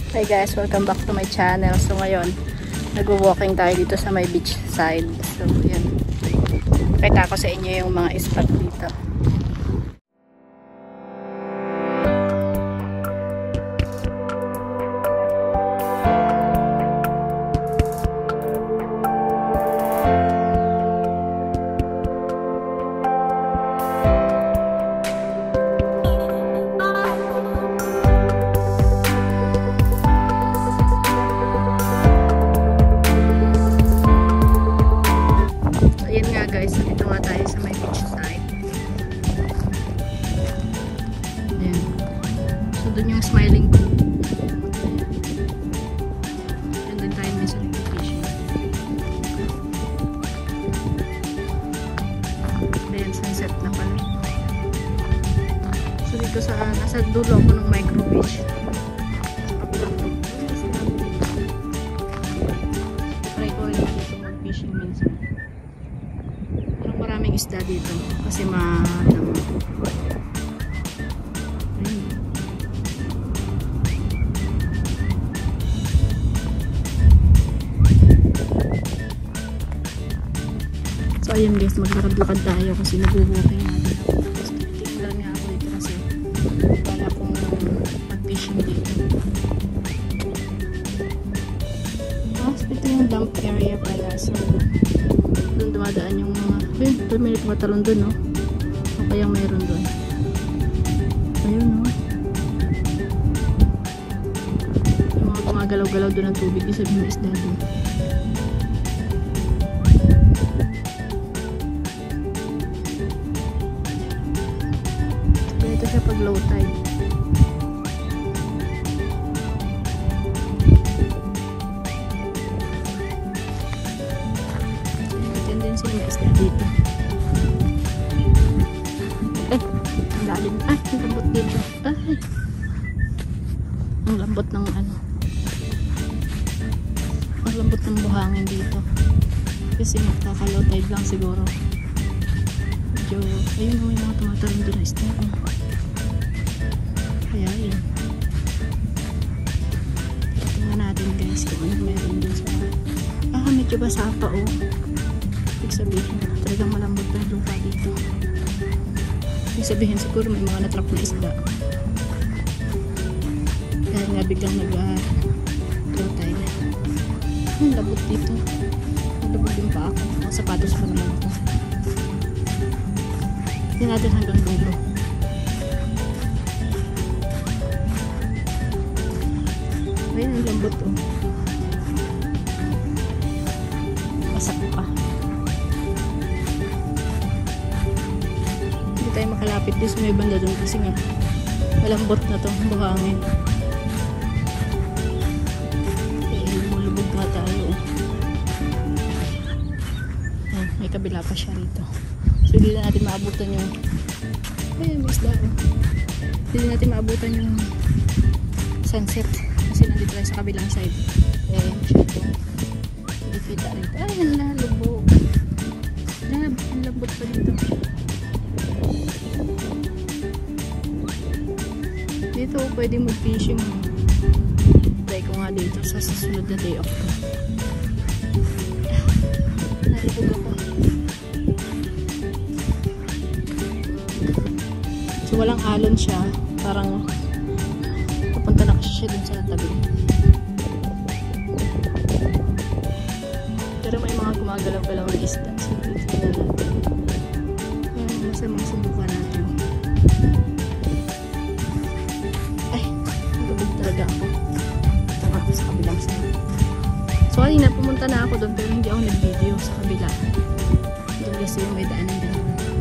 Hi guys, welcome back to my channel. So ngayon, nag-walking tayo dito sa may beach side. So yan, pakita ko sa inyo yung mga spot dito. Guys, dito nga tayo sa may beach side. Ayan. So, dun yung smiling pool. And then tayo may solicitation. Ayan, sunset na pala. So, dito sa, nasa dulo ako ng micro beach. Try ko rin dito mag-fishing minsan. Maraming isda dito kasi ayun. So ayun guys, maglakad-lakad tayo kasi nag-walking natin ako. Tingnan nga ako dito kasi wala akong mag-fishing dito. Ito yung dump area pala, so doon dumadaan yung mga doon may matalon doon, no? O kaya mayroon doon. Ayun, no? Yung mga gumagalaw-galaw doon ng tubig, yung sabihin ng isda doon. So, ito siya pag low tide. Tendency ng isda dito. Ang lalim. Ang lambot dito. Ang lambot ng ano. Ang lambot ng buhangin dito. Kasi magkakalow tide lang siguro. Medyo, ayun may mga tumatalong din na isda. Kaya yun. Tingnan natin guys kung ano meron dun sa medyo basa pa ibig sabihin, talagang malambot na lupa dito. Ibig sabihin, siguro may mga natrap na isda. Dahil nga biglang nag-low tide. Ang labot dito. Ang labot din pa ako. Ang sapatos pa naman ito. Hindi natin hanggang dulo. Ayun, ang lambot Basak pa. Tayo makalapit doon sa may banda doon kasi nga malambot na itong buhangin. Lumulubog nga tayo. May kabila pa siya rito. So hindi na natin maabutan yung may isda. Hindi natin maabutan yung sunset kasi nandito tayo sa kabilang side. Siya ito. Hindi kita rito. Ay, lubog. Ang lambot pa dito. Dito pwede mag-fishing. Try ko nga dito sa susunod na day off ko. Nalibog ako. So walang alon siya. Parang papunta na kasi siya dun sa tabi. Pero may mga gumagalaw-galaw na isda. So dito na natin. Ayan, masamang subukan natin. Talaga ako. Tama ako sa kabilang side. So, kanina pumunta na ako doon pero hindi ako nag-video sa kabila. Doon kasi yung may daanan din.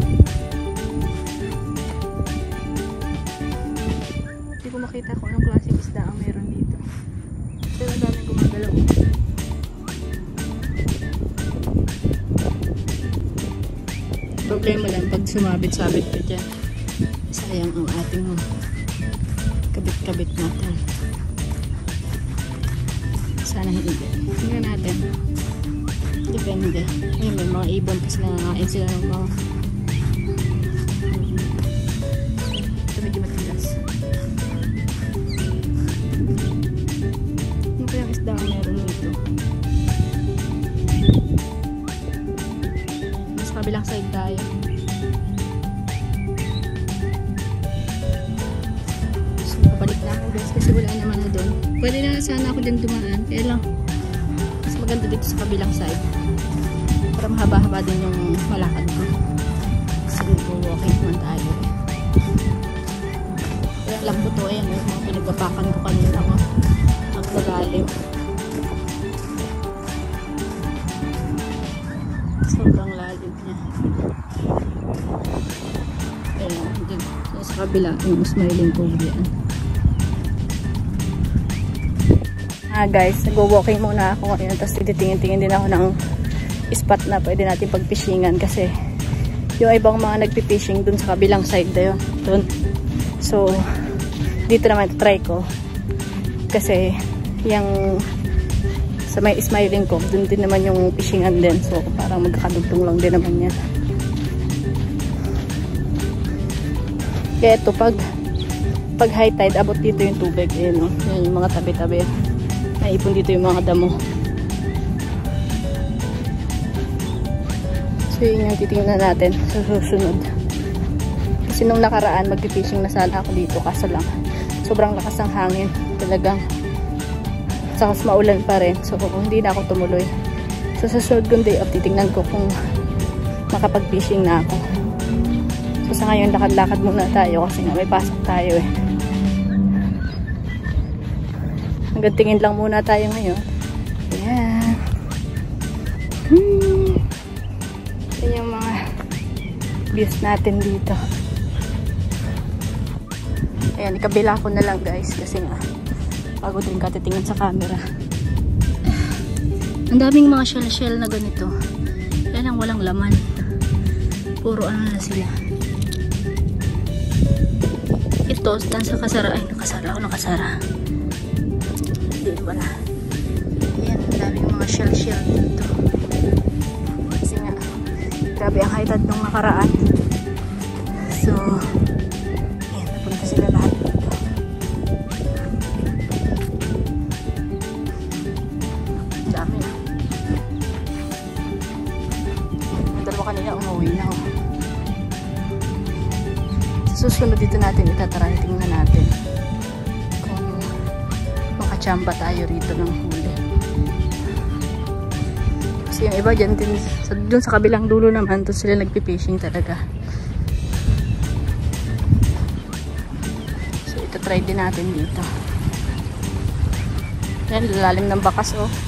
Hindi ko makita kung anong klaseng isda ang meron dito. Pero ang daming gumagalaw. Problema lang pag sumabit-sabit ka dyan. Sayang ang ating kabit-kabit natin. Sana hindi. Tingnan natin. Depende. Ayun, may mga ibon kasi nangangain sila ng mga ito medyo matigas. kabilang side tayo. So, pabalik na ako guys kasi wala naman na doon. Pwede na sana ako dyan dumaan. Kaya lang, mas maganda dito sa kabilang side. Para mahaba-haba din yung malakad ko. Kasi walking naman tayo. Kaya lang po ito, ayan, yung mga pinagbabakan ko kanina ko. Ang magalim. Sobrang lalim niya. Ayan, dyan. Sa kabila, yung smiling cove yan. Guys, nag-walking muna ako ngayon. Tapos titingin-tingin din ako ng spot na pwede natin pag-fishingan. Kasi yung ibang mga nagpi-fishing dun sa kabilang side na yun. Dun. So, dito naman try ko. Kasi, yung sa may smiling cove, dun din naman yung fishingan din. So, parang magkakadugtong lang din naman yan. Kaya ito, pag high tide, abot dito yung tubig. Ayan, no? Yan yung mga tabi-tabi. Naipon dito yung mga damo. So, yun yung titingnan natin sa susunod. Kasi nung nakaraan, mag-fishing na sana ako dito. Kaso lang, sobrang lakas ng hangin. Talagang, saka maulan pa rin. So, hindi na ako tumuloy. So, sa susunod kong day off, titingnan ko kung makapag-fishing na ako. So, sa ngayon, lakad-lakad muna tayo kasi nga may pasok tayo eh. Hanggang tingin lang muna tayo ngayon. Ayan. Yan yung mga views natin dito. Ayan, ikabila ko na lang guys. Kasi nga, pagod rin ka titingin sa camera. Ang daming mga shell-shell na ganito. Yan ang walang laman. Puro ano na sila. Ito, dan sa kasara. Ay, nakasara ako, nakasara. Hindi wala. Ayan, ang daming mga shell-shell dito. Kasi nga, grabe ang high tide nung nakaraan. So, ayan, napunta sila lahat dito. Ang dami na. Ang dalawa kanina umuwi na. Sa susunod dito natin itatry. Tingnan natin kung makachamba tayo rito ng huli. Kasi yung iba dyan din, dun sa kabilang dulo naman, doon sila nagpipishing talaga. So ito try din natin dito. Yan, lalalim ng bakas oh.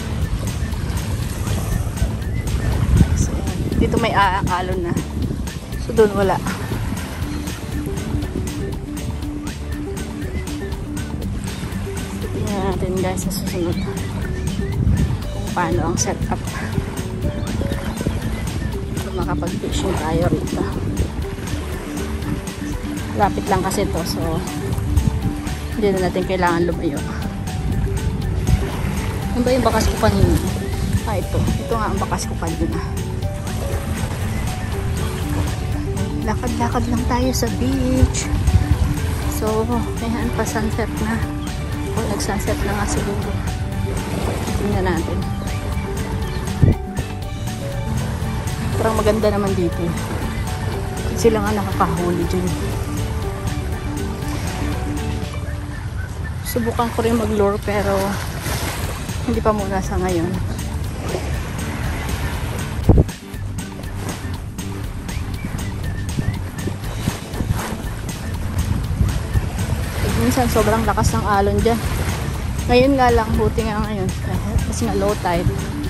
So, dito may aalon na. So doon wala. Tingnan natin guys sa susunod kung paano ang setup. So, makapag-fishing tayo rito. Lapit lang kasi to, so hindi na natin kailangan lumayo. Ano ba yung bakas ko kanina? Ah, ito nga ang bakas ko kanina. Lakad-lakad lang tayo sa beach. So ayan pa, sunset na o nag-sunset na nga siguro. Tingnan natin. Parang maganda naman dito. Sila nga nakakahuli dyan. Subukan ko rin mag-lure pero hindi pa muna sa ngayon. Minsan sobrang lakas ng alon dyan. Ngayon nga lang, buti nga ngayon kasi nga low tide.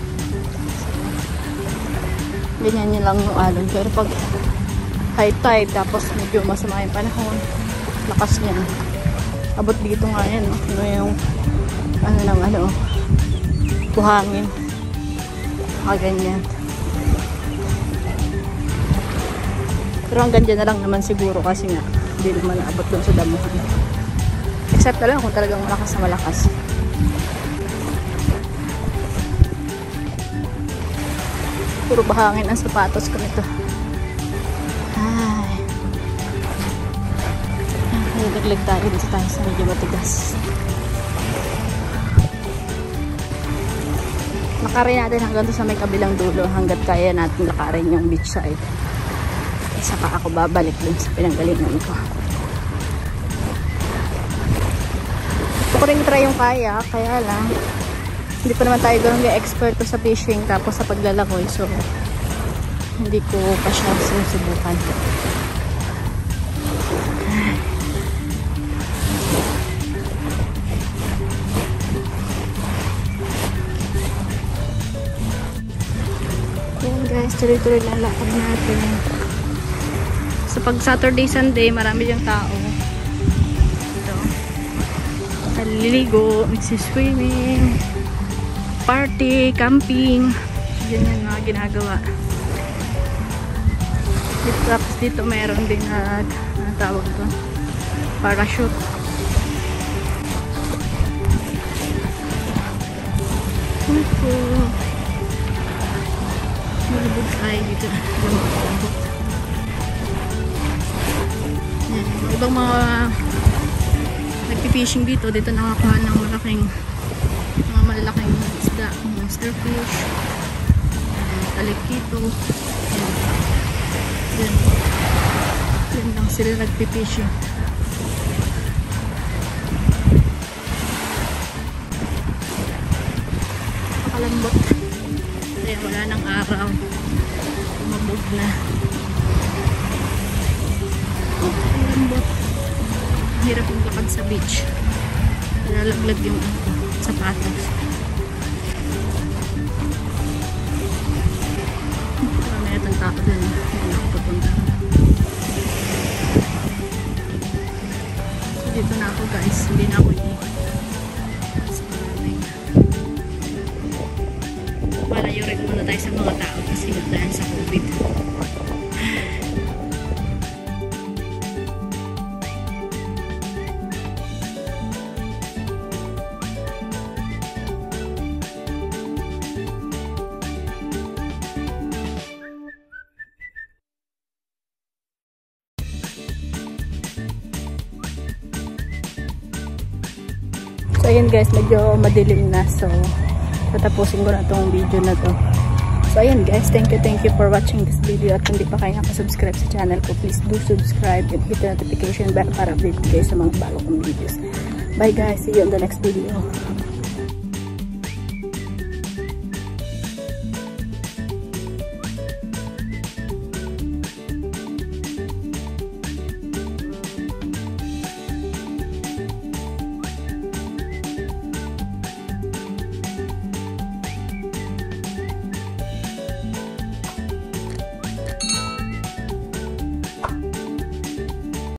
Ganyan yun lang yung alon. Pero pag high tide tapos medyo masama yung panahon, lakas niya. Abot dito nga yan. Ano yung buhangin. Ganyan. Pero hanggang dyan na lang naman siguro kasi nga hindi naman naabot doon sa damuhan. Except na lang kung talagang malakas na malakas. Puro bahangin ang sapatos ko nito. Ay. Naglag tayo dito tayo sa medyo matigas. Lakarin natin hanggang sa may kabilang dulo hanggat kaya natin lakarin yung beach side. Saka ako babalik dun sa pinanggalingan ko. Gusto ko rin try yung kayak, kaya lang hindi pa naman tayo gano'n ga-experto sa fishing tapos sa paglalangoy, so hindi ko pa siya sinusubukan. Ayan guys, tuloy-tuloy lang lakad natin. So pag Saturday, Sunday, marami diyang tao. Ito. Naliligo, nagsiswimming, party, camping. Yan yung mga ginagawa. Tapos dito mayroon din na tawag ito, parachute. Malabog tayo dito. Yan, ibang mga nagpipishing dito nakakuha ng mga malalaking isda, monsterfish, talikito. Yan lang sila nagpipishing. Makalambot. Kaya wala nang araw. Mabog na. Makalambot. Hirap yung lakad sa beach. Nalalaglag yung sapatos. Marami natang tao dun. Hindi ako papunta. So, dito na ako guys. Hindi na ako malayo rin muna tayo sa mga tao kasi dahil sa COVID. So ayan guys, medyo madilim na, so tatapusin ko na tong video na to. So ayan guys, thank you for watching this video. At kung di pa kayo nakasubscribe sa channel ko, please do subscribe and hit the notification bell para update kayo sa mga bago kong videos. Bye guys, see you on the next video.